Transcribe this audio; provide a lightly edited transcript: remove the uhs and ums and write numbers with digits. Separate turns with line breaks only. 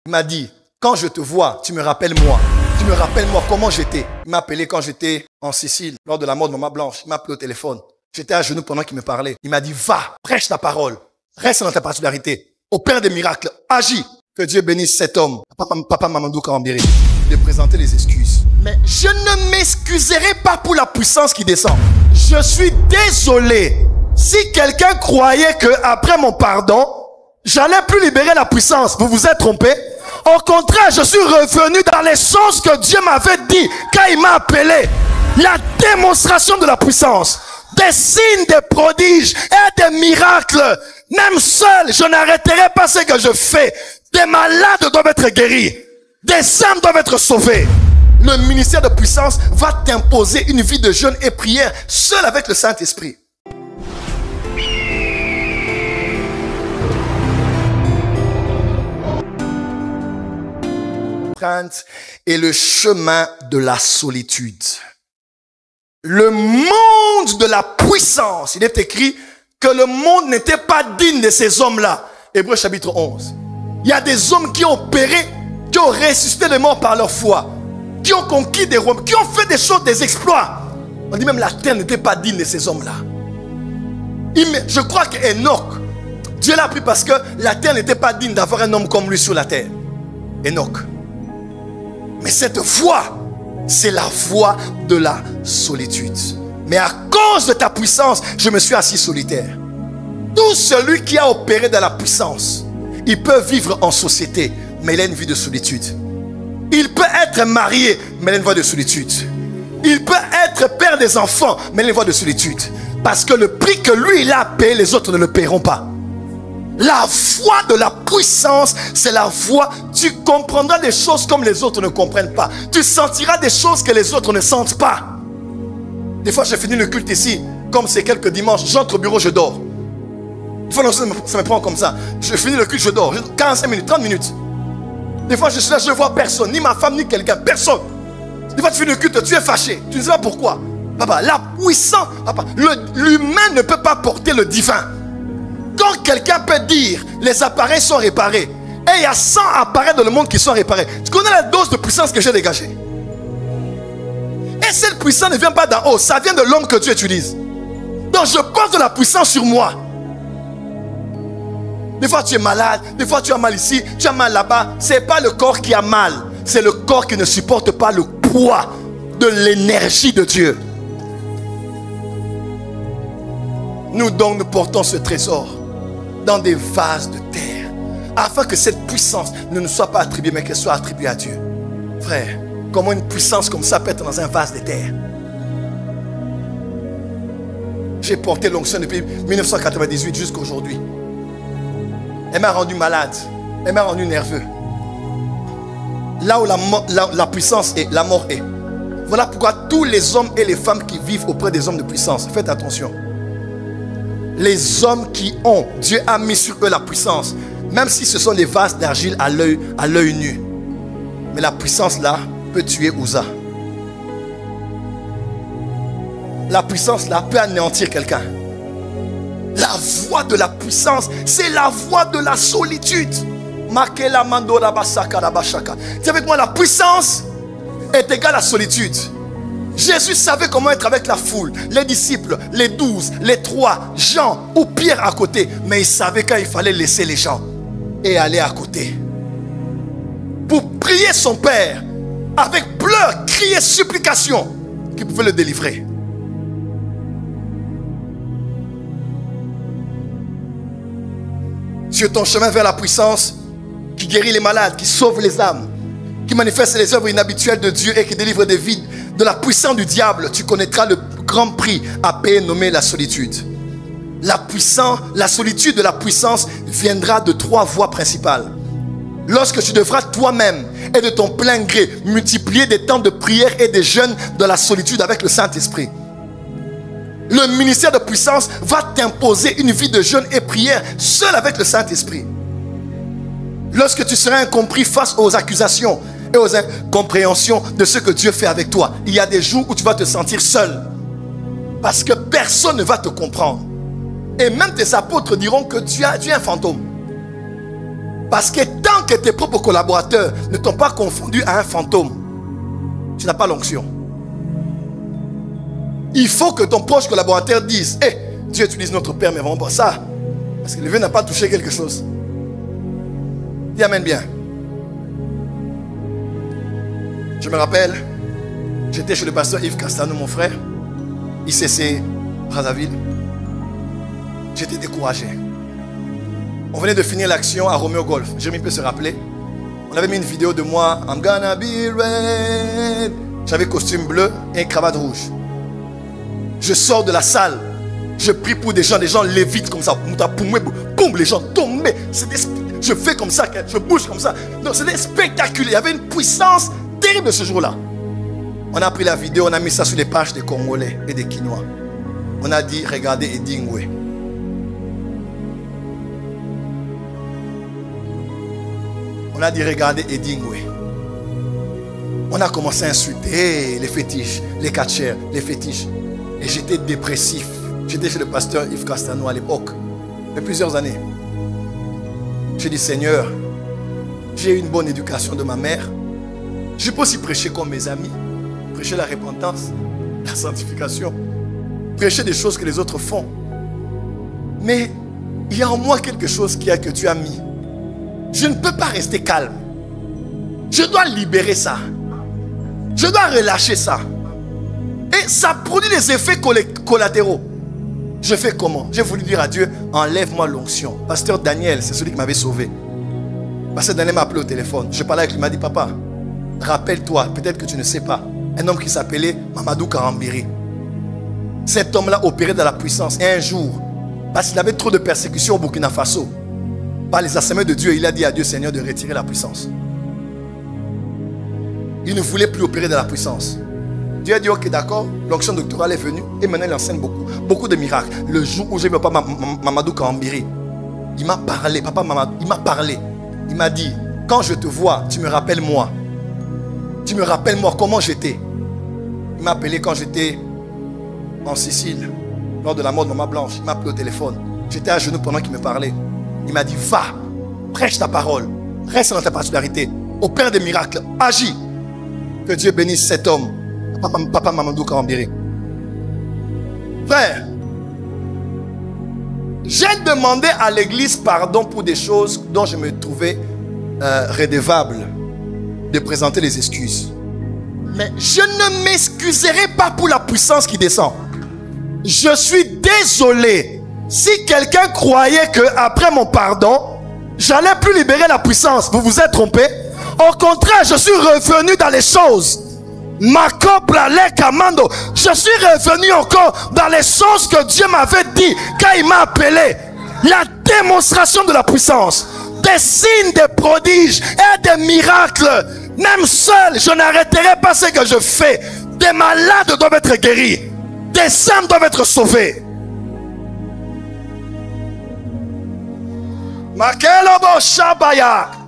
Il m'a dit, quand je te vois, tu me rappelles moi. Tu me rappelles moi comment j'étais. Il m'a appelé quand j'étais en Sicile, lors de la mort de Maman Blanche. Il m'a appelé au téléphone. J'étais à genoux pendant qu'il me parlait. Il m'a dit, va, prêche ta parole. Reste dans ta particularité. Opère des miracles. Agis. Que Dieu bénisse cet homme. Papa Mamadou Kambiri. De présenter les excuses. Mais je ne m'excuserai pas pour la puissance qui descend. Je suis désolé. Si quelqu'un croyait que après mon pardon, j'allais plus libérer la puissance, vous vous êtes trompé. Au contraire, je suis revenu dans les choses que Dieu m'avait dit quand il m'a appelé. La démonstration de la puissance. Des signes, des prodiges et des miracles. Même seul, je n'arrêterai pas ce que je fais. Des malades doivent être guéris. Des âmes doivent être sauvées. Le ministère de puissance va t'imposer une vie de jeûne et prière seul avec le Saint-Esprit. Et le chemin de la solitude. Le monde de la puissance. Il est écrit que le monde n'était pas digne de ces hommes-là. Hébreux chapitre 11. Il y a des hommes qui ont opéré, qui ont ressuscité les morts par leur foi, qui ont conquis des royaumes, qui ont fait des choses, des exploits. On dit même la terre n'était pas digne de ces hommes-là. Je crois qu'Enoch, Dieu l'a pris parce que la terre n'était pas digne d'avoir un homme comme lui sur la terre. Enoch. Mais cette voie, c'est la voie de la solitude. Mais à cause de ta puissance, je me suis assis solitaire. Tout celui qui a opéré dans la puissance, il peut vivre en société, mais il a une vie de solitude. Il peut être marié, mais il a une voie de solitude. Il peut être père des enfants, mais il a une voie de solitude. Parce que le prix que lui, il a payé, les autres ne le paieront pas. La voie de la puissance, c'est la voie, tu comprendras des choses comme les autres ne comprennent pas. Tu sentiras des choses que les autres ne sentent pas. Des fois, j'ai fini le culte ici, comme c'est quelques dimanches, j'entre au bureau, je dors. Des fois, ça me prend comme ça. Je finis le culte, je dors. 45 minutes, 30 minutes. Des fois, je suis là, je ne vois personne, ni ma femme, ni quelqu'un, personne. Des fois, tu finis le culte, tu es fâché. Tu ne sais pas pourquoi. Papa, la puissance, papa, l'humain ne peut pas porter le divin. Quand quelqu'un peut dire, les appareils sont réparés, et il y a 100 appareils dans le monde qui sont réparés, tu connais la dose de puissance que j'ai dégagée. Et cette puissance ne vient pas d'en haut, ça vient de l'homme que Dieu utilise. Donc je porte de la puissance sur moi. Des fois tu es malade, des fois tu as mal ici, tu as mal là-bas. Ce n'est pas le corps qui a mal, c'est le corps qui ne supporte pas le poids de l'énergie de Dieu. Nous donc nous portons ce trésor dans des vases de terre, afin que cette puissance ne nous soit pas attribuée, mais qu'elle soit attribuée à Dieu. Frère, comment une puissance comme ça peut être dans un vase de terre? J'ai porté l'onction depuis 1998 jusqu'à aujourd'hui. Elle m'a rendu malade, elle m'a rendu nerveux. Là où la puissance est, la mort est. Voilà pourquoi tous les hommes et les femmes qui vivent auprès des hommes de puissance, faites attention. Les hommes qui ont, Dieu a mis sur eux la puissance, même si ce sont des vases d'argile à l'œil nu. Mais la puissance là peut tuer Uza. La puissance là peut anéantir quelqu'un. La voie de la puissance, c'est la voie de la solitude. Dis avec moi, la puissance est égale à solitude. Jésus savait comment être avec la foule, les disciples, les 12, les 3, Jean ou Pierre à côté. Mais il savait quand il fallait laisser les gens et aller à côté. Pour prier son Père, avec pleurs, crier, supplication, qu'il pouvait le délivrer. Sur ton chemin vers la puissance, qui guérit les malades, qui sauve les âmes, qui manifeste les œuvres inhabituelles de Dieu et qui délivre des vies de la puissance du diable, tu connaîtras le grand prix à payer nommé la solitude. La solitude de la puissance viendra de 3 voies principales. Lorsque tu devras toi-même et de ton plein gré multiplier des temps de prière et des jeûnes de la solitude avec le Saint-Esprit. Le ministère de puissance va t'imposer une vie de jeûne et prière seul avec le Saint-Esprit. Lorsque tu seras incompris face aux accusations et aux incompréhensions de ce que Dieu fait avec toi, il y a des jours où tu vas te sentir seul. Parce que personne ne va te comprendre. Et même tes apôtres diront que tu es un fantôme. Parce que tant que tes propres collaborateurs ne t'ont pas confondu à un fantôme, tu n'as pas l'onction. Il faut que ton proche collaborateur dise, hey, Dieu utilise notre Père, mais vraiment pas ça. Parce que le vieux n'a pas touché quelque chose. Dis amen bien. Je me rappelle, j'étais chez le pasteur Yves Castano, mon frère, ICC Brazzaville. J'étais découragé. On venait de finir l'action à Romeo Golf. Jérémy peut se rappeler. On avait mis une vidéo de moi. I'm gonna be red. J'avais costume bleu et une cravate rouge. Je sors de la salle. Je prie pour des gens lévitent comme ça. Boum, les gens tombaient. Je fais comme ça, je bouge comme ça. Donc c'était spectaculaire. Il y avait une puissance terrible ce jour-là. On a pris la vidéo, on a mis ça sur les pages des Congolais et des Quinois. On a dit, regardez Eddie Ngoué. On a dit, regardez Eddie Ngoué. On a commencé à insulter les fétiches, les catchers, les fétiches. Et j'étais dépressif. J'étais chez le pasteur Yves Castano à l'époque. Il y a plusieurs années. J'ai dit, Seigneur, j'ai eu une bonne éducation de ma mère. Je peux aussi prêcher comme mes amis. Prêcher la repentance, la sanctification. Prêcher des choses que les autres font. Mais il y a en moi quelque chose que tu as mis. Je ne peux pas rester calme. Je dois libérer ça. Je dois relâcher ça. Et ça produit des effets collatéraux. Je fais comment? J'ai voulu dire à Dieu, enlève-moi l'onction. Pasteur Daniel, c'est celui qui m'avait sauvé. Pasteur Daniel m'a appelé au téléphone. Je parlais avec lui, il m'a dit, papa, rappelle-toi, peut-être que tu ne sais pas, un homme qui s'appelait Mamadou Karambiri. Cet homme-là opérait dans la puissance. Et un jour, parce qu'il avait trop de persécutions au Burkina Faso, par les assemblées de Dieu, il a dit à Dieu, Seigneur, de retirer la puissance. Il ne voulait plus opérer dans la puissance. Dieu a dit, ok, d'accord, l'onction doctorale est venue et maintenant il enseigne beaucoup de miracles. Le jour où j'ai vu papa Mamadou Kambiri, il m'a parlé, papa Mamadou, il m'a parlé. Il m'a dit, quand je te vois, tu me rappelles moi. Tu me rappelles moi comment j'étais. Il m'a appelé quand j'étais en Sicile, lors de la mort de Maman Blanche. Il m'a appelé au téléphone. J'étais à genoux pendant qu'il me parlait. Il m'a dit, va, prêche ta parole, reste dans ta particularité, opère des miracles, agis. Que Dieu bénisse cet homme. Papa Mamadou Kambiri. Frère, j'ai demandé à l'église pardon pour des choses dont je me trouvais redevable de présenter les excuses. Mais je ne m'excuserai pas pour la puissance qui descend. Je suis désolé si quelqu'un croyait que après mon pardon, j'allais plus libérer la puissance. Vous vous êtes trompé. Au contraire, je suis revenu dans les choses. Je suis revenu encore dans les choses que Dieu m'avait dit quand il m'a appelé. La démonstration de la puissance, des signes, des prodiges et des miracles. Même seul, je n'arrêterai pas ce que je fais. Des malades doivent être guéris. Des âmes doivent être sauvées. Makelobo Shabaya.